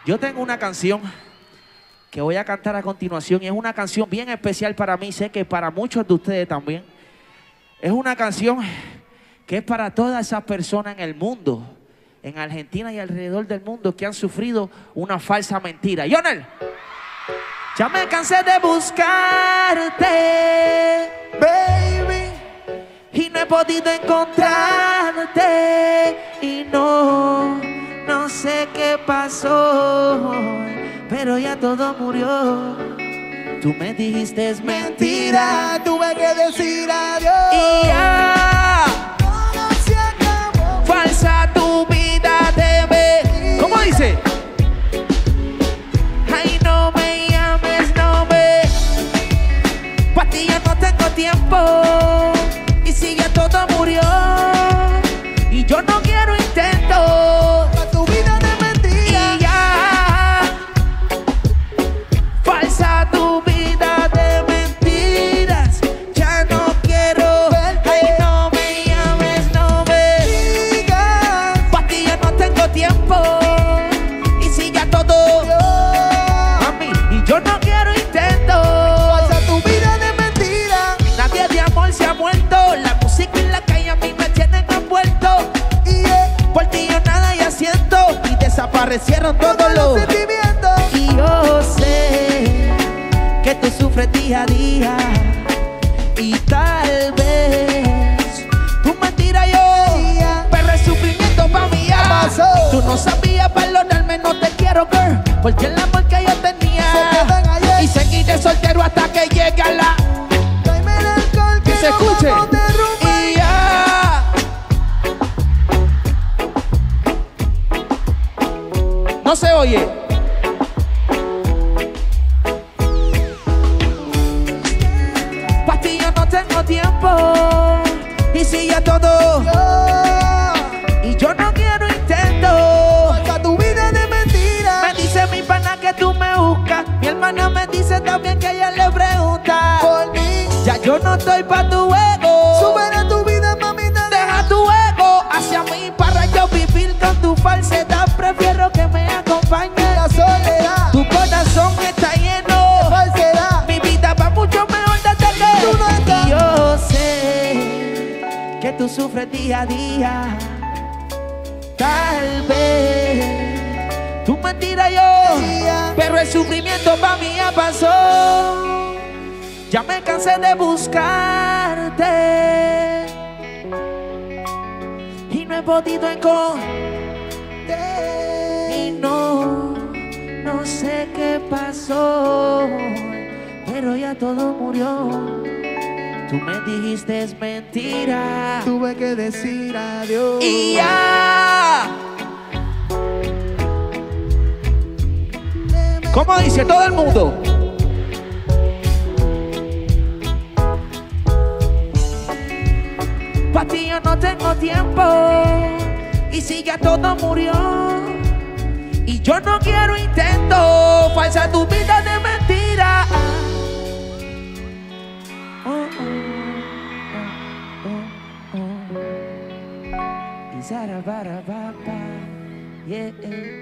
Yo tengo una canción que voy a cantar a continuación y es una canción bien especial para mí, sé que para muchos de ustedes también. Es una canción que es para todas esas personas en el mundo, en Argentina y alrededor del mundo, que han sufrido una falsa mentira. Yonel, ya me cansé de buscarte, baby, y no he podido encontrarte y no sé qué pasó, pero ya todo murió. Tú me dijiste es mentira, tuve que decir adiós. y ya Todo se acabó. falsa tu vida de ver. ¿Cómo dice? Ay, no me llames, no me. Pa' ti ya no tengo tiempo. Y si ya todo murió y yo no quiero intento. Pa' tu vida de mentira. Y ya falsa tu vida de mentiras. Ya no quiero verte. Ay, no me llames, no me Digas pa' ti ya no tengo tiempo. Y si ya todo mami, y yo no quiero intento. falsa tu vida de mentira. Nadie de amor se ha muerto. La música en la calle a mí me tienen envuelto. Y Por ti yo nada ya siento. Y desaparecieron todos los. sentimientos. Y yo sé que tú sufres día a día. Y tal vez tu mentira yo, pero el sufrimiento pa' mí ya pasó. Tú no sabías perdonarme, no te quiero, girl, porque el amor que yo tenía Se quedan ayer. y seguiré soltero hasta que llegue a la Tráeme el alcohol que se nos escuche. vamos de rumba. Y ya no se oye. Pa' ti yo no tengo tiempo. Y si ya todo y yo no quiero intento. Falsa tu vida de mentira. Me dice mi pana que tú me buscas. Mi hermana me dice también que ella le pregunta. Por mí. Ya yo no estoy pa' tu ego. Supera tu vida, mamita. Deja tu ego hacia mí para yo vivir con tu falsedad. Prefiero que me acompañes. La soledad. Tu corazón está lleno. Falsedad. Mi vida va mucho mejor desde que Tú no estás. y yo sé que tú sufres día a día. Tal vez tu mentira yo, pero el sufrimiento para mí ya pasó. Ya me cansé de buscarte y no he podido encontrarte y no sé qué pasó, pero ya todo murió. Tú me dijiste es mentira Tuve que decir adiós. y ya. ¿Cómo dice todo el mundo? Pa' ti yo no tengo tiempo. Y si ya todo murió y yo no quiero intento. Falsa tu vida de mentira. Y zarabara, yeah.